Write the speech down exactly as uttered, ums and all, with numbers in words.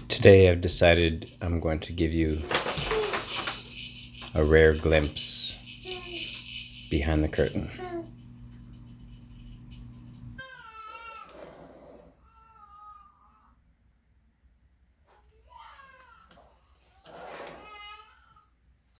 Today I've decided I'm going to give you a rare glimpse behind the curtain.